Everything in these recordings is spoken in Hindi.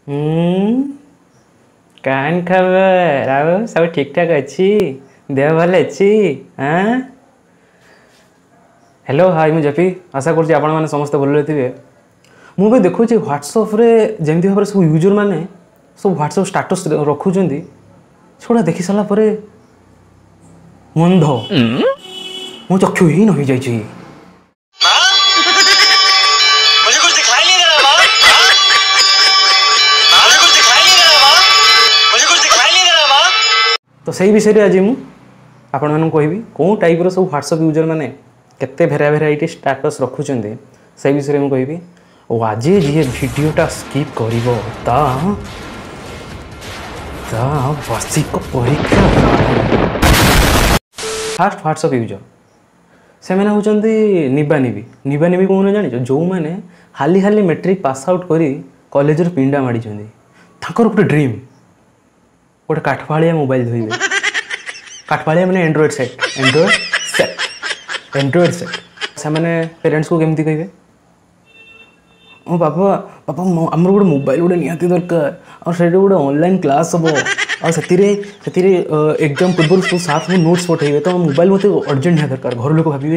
कान खबर आउ सब ठीक ठाक अच्छी देह भल अच्छी हाँ हेलो हाय मुझे जेपी आशा करुँच आपण मैंने समस्त भल थे मुझे देखुँ व्हाट्सअप रे जमी भाव सब यूजर मैंने सब व्हाट्सअप स्टाटस रखुच्च सेगुड़ा देखी सारा पर मंद मो चक्षु ही हो जाए तो सही विषय आज मुझे आपण मानू कहबी कौन टाइप रो सब व्हाट्सअप यूजर मैंने केते भेराइटी स्टाटस रखुच्च से विषय में कहबी और आज जी भिडटा स्किप कर वार्षिक परीक्षा फास्ट व्हाट्सअप यूजर से मैंने होती निबानी कौन जान जो मैंने हाली हाली मैट्रिक पास आउट कर कॉलेज पिंडा माड़ी गोटे ड्रीम गोटे काठफाड़िया मोबाइल धोइबे काठफाड़िया मैंने एंड्रॉइड सेट से मैंने पेरेंट्स को केमती कहे ओ पापा पापा आमर गोटे मोबाइल गोटे निहाती दरकार और से गोटे ऑनलाइन क्लास हम और एग्जाम पूर्व सब साफ नोट्स पठेबे तो मोबाइल मत अर्जेंट निहा दरकार घर लोग भावे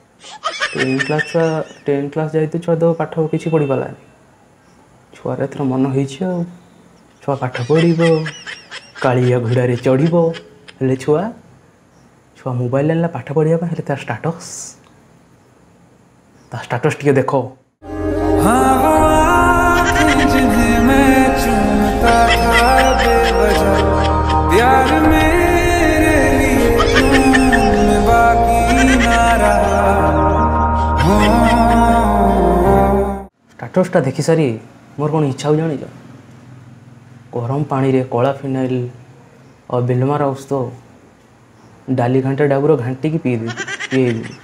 10 क्लास जाए छुआ तो पाठ किसी पढ़ी पाला छुआर एथर मन हो छुआ पाठ पढ़ कालिया घोड़े चढ़ो हेले छुआ छुआ मोबाइल आनला पाठ पढ़ापी हेले तार स्टाटस टी देख स्टाटसटा देखी सारी मोर कौन इच्छा हो जान गरम पानी रे कला फिनाइल और बेलमार औष तो डाली घंटा डाबर घाटी की पीए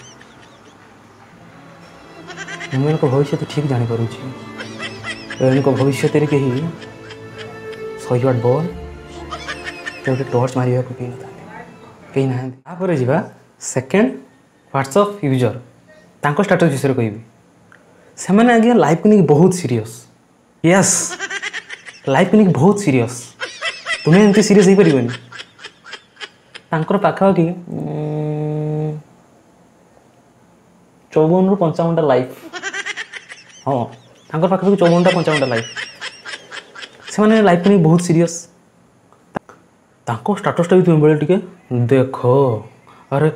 मुझे भविष्य ठीक जापर भविष्य कहीं 100 वाट बॉल गोटे टॉर्च मारे कहीं ना जा सेकेंड व्हाट्सअप यूजर तांको स्टाटस विषय कहबी से मैंने आज्ञा लाइफ को नहीं बहुत सीरियस यस लाइफ को नहीं बहुत सीरियस तुम्हें एमती सीरीयस हो पारनी पाखापाखि 54 ରୁ 55टा लाइफ हाँ पाखापाखि 54टा 55टा लाइफ से मैंने लाइफ को नहीं बहुत सीरियस स्टाटसटा भी तुम बेले टिके देखो अरे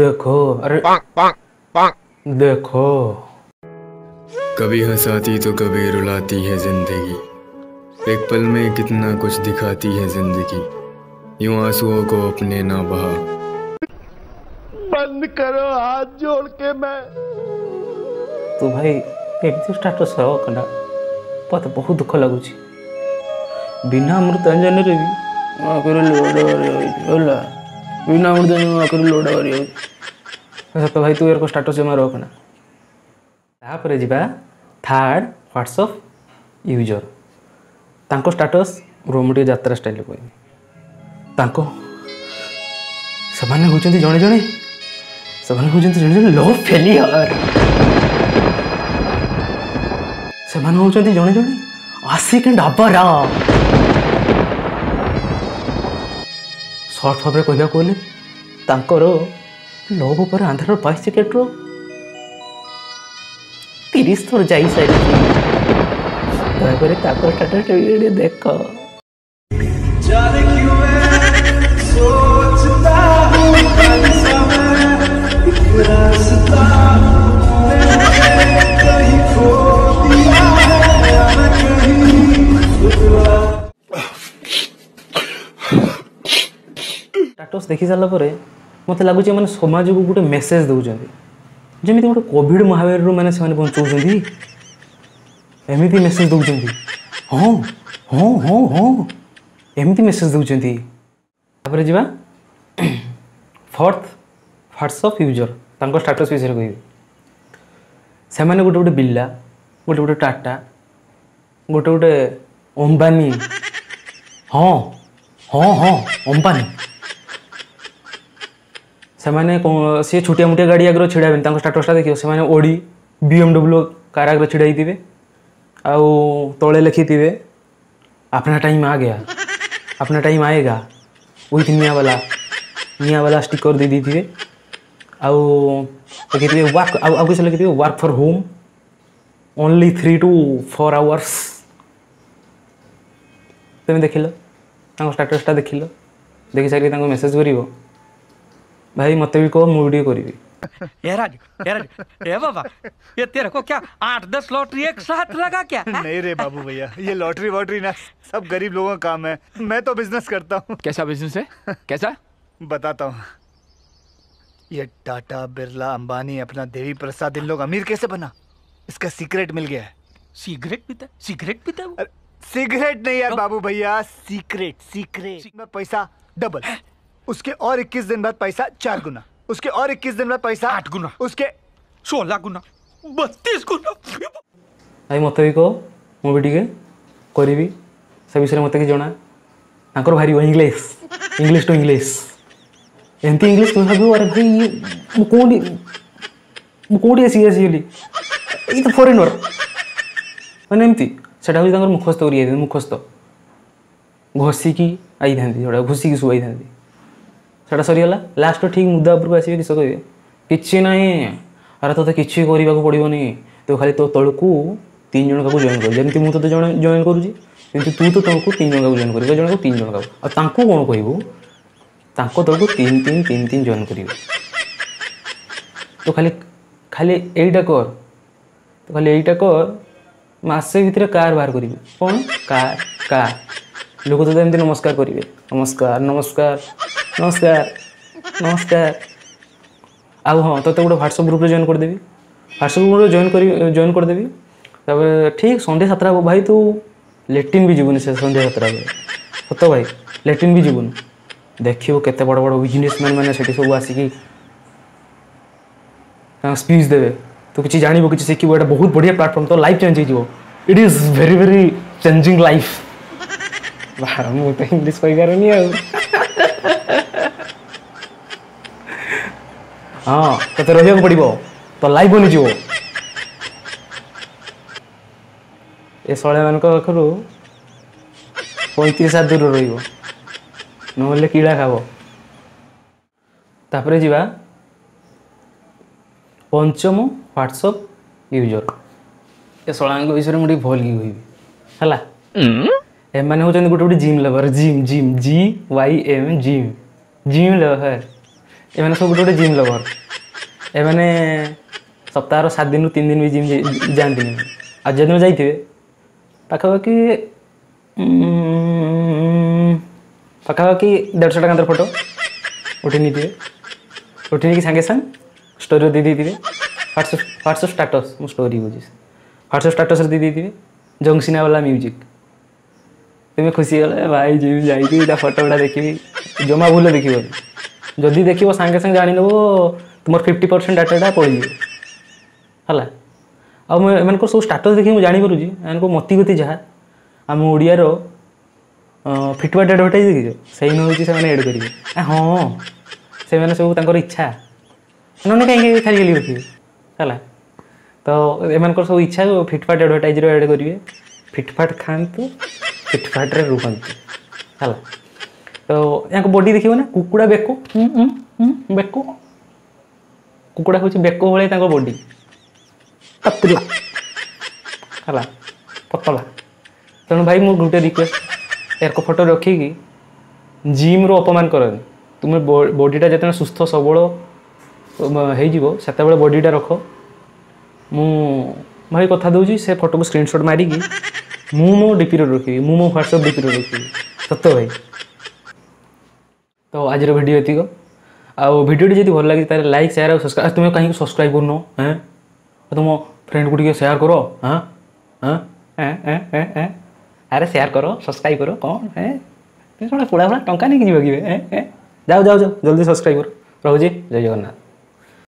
देखो कभी हंसाती तो कभी रुलाती है जिंदगी एक पल में कितना कुछ दिखाती है जिंदगी यूं आंसुओं को अपने ना बहा बंद करो हाथ जोड़ के मैं तो भाई एमती स्टाटस कना पता बहुत दुख लगुच बिना अमृतांजन रे भी आखिर लोड बिना अमृतांजन आखिर लोड सत भाई तू यार स्टाटस जमा रखना तापर जीवा थर्ड व्हाट्सअप यूजर तांको स्टाटस रोमटे यात्रा स्टाइल कहबी से होचंती जड़े जड़े से लव फेलियर से होचंती जड़े जड़े आशिक एंड आबारा सर्ट भाव कहला कहले तांकर लव पर आंध्र 22 टिकेट्रो 30 थर जाई सारी स्टाटस देख स्टाटस देखी सारा मत लगुच मैंने समाज को गोटे मेसेज दौरान जमी गोटे कोविड महामारी मैंने बचाऊँ एमती मेसेज दौरान हाँ हाँ हाँ हाँ एमती मेसेज दौरान जा फोर्थ व्हाट्सअप यूजर तांको स्टाटस विषय कहबी से मैंने गोटे गोटे बिल्ला गोटे गोटे टाटा गोटे गोटे अंबानी हाँ हाँ हाँ अंबानी से छोटिया मोटिया गाड़ी आगे छिड़ा स्टाटसटा देखिए से ओडी BMW कार आगे छिड़ा आउ तले लिखि अपना टाइम आ गया, अपना टाइम आएगा विथ निया वाला स्टिकर दे दी आउ लिखिथे वर्क आउ किसी लिखिथे work for home only 3 to 4 hours। तुम देख लो स्टाटसटा देख लो, देखी सारी मेसेज कर भाई मत भी कह मुझे करी ए बाबा ये तेरे को क्या 8-10 लॉटरी एक साथ लगा क्या? नहीं रे बाबू भैया, ये लॉटरी वॉटरी ना सब गरीब लोगों का काम है। मैं तो बिजनेस करता हूँ। कैसा बिजनेस है? कैसा? बताता हूँ। ये टाटा बिरला अंबानी अपना देवी प्रसाद इन लोग अमीर कैसे बना, इसका सीक्रेट मिल गया है। सिगरेट पीता है वो? सिगरेट नहीं यार बाबू भैया, सीक्रेट में पैसा डबल, उसके और 21 दिन बाद पैसा 4 गुना, उसके और 21 दिन बाद पैसा 8 गुना, उसके 16 गुना, 32 गुना। भाई मत भी कह मुझे टे करी से विषय मत कि जना भारी इंग्लीश टू इंग्लीश एमती इंग्लीश तुम भाव अरे भाई मुझे आसिगली ये तो फरेनर मैंने एमती से मुखस्त कर मुखस्त घषिकी आई था जोड़ा घुषिकी शुआई था से सरीगला लास्ट ठीक मुद्दा उपरको आसवे किस कहे कि ना अरे तो किसी करने पड़ोनी तो खाली तो तलू 3 जन का जॉइन कर जमी मुझे जॉइन करुँगी तू तो तलू 3 जन का जॉइन कर जन को 3 जन का कौन कहू तलू 3 जॉइन कर तो खाली यहीटा कर तो खाली यहीटा कर मसे भितर कार बाहर करी कौन कार लोक तो एमती नमस्कार करेंगे नमस्कार नमस्कार नमस्कार नमस्कार आउ हाँ तो गोटे व्हाट्सएप ग्रुप जॉइन करदेवी व्हाट्सएप ग्रुप जॉइन करदेवी तब ठीक संडे 7 भाई तू लैट्रिन भी जीवन से संडे 7 बजे सत भाई लैट्रिन भी जीवन देखो केते बड़ बड़ बिजनेसमैन मैंने सब आसिकी स्पीच देवे तो किसी जान कि शिख बहुत बढ़िया प्लाटफॉर्म तो लाइफ चेंज हो it is very very changing life मुझे तो इंग्लीश कही पारनी हाँ तो रहा पड़ो तो लाइफ बनीज ए शड़े मान पाखर 35 हाथ दूर रहा कीड़ा खाब तापर जा पंचम व्हाट्सएप यूजर ए शड़ा विषय मुझे भल कि कहबी है एम हूँ गोटे गोटे gym lover gym gym GYM gym lover एम सब गोटे गोटे जिम लवर एमने सप्ताह 7 दिन 3 दिन भी जिम जाती आज जो दिन जाइए पाखापाखि 150 टका फोटो उठी नहीं उठी सागे सांग स्टोरी दे देते व्हाट्सएप स्टाटस मो स्टोरी बुझे व्हाट्सएप स्टाटस दे देते जंगसिना वाला म्यूजिक तुम्हें खुशी गला भाई जिम जा फोटो गुड़ा देखी जमा भूल देख जदि देख सागे सागे जान तुम 50% डाटा पड़ी है आम सब स्टाटस देखिए मुझे जापर एम मती गति जहाँ आम ओडियार फिटपाट एडभर्टाइज देखिए से हूँ एड करेंगे हाँ से सब इच्छा उन्होंने कहीं खाली रखिए है तो एम सब इच्छा फिटपाट एडभर्टाइज एड करेंगे फिटफाट खातु फिटफाट रुहतु है तो यहाँ बॉडी देखिए ना कुकुड़ा बेको बेको कुकुड़ा हूँ बेको भाई बॉडी पतला है पतला तेणु भाई मोर गोटे रिक्वेस्ट यार फोटो रखिकी जिम रो अपमान कर तुम्हें बॉडीटा जिते सुस्थ सबल हो बॉडीटा रख मु भाई कथा दूसरी से फोटो को स्क्रीनशॉट मारिकी मो डीपी रखी मो व्हाट्सएप डीपी रखी सत भाई तो आज वीडियो ये भिडियो जब भल लगे लाइक शेयर और सब्सक्राइब तुम्हें कहीं सब्सक्राइब करनो हैं तुम फ्रेंड को शेयर करो हाँ हाँ अरे शेयर करो सब्सक्राइब करो कौन है पुड़ा पुड़ा टंका नहीं कि जाओ जाओ जाओ जल्दी सब्सक्राइब करो रोजे जय जगन्नाथ।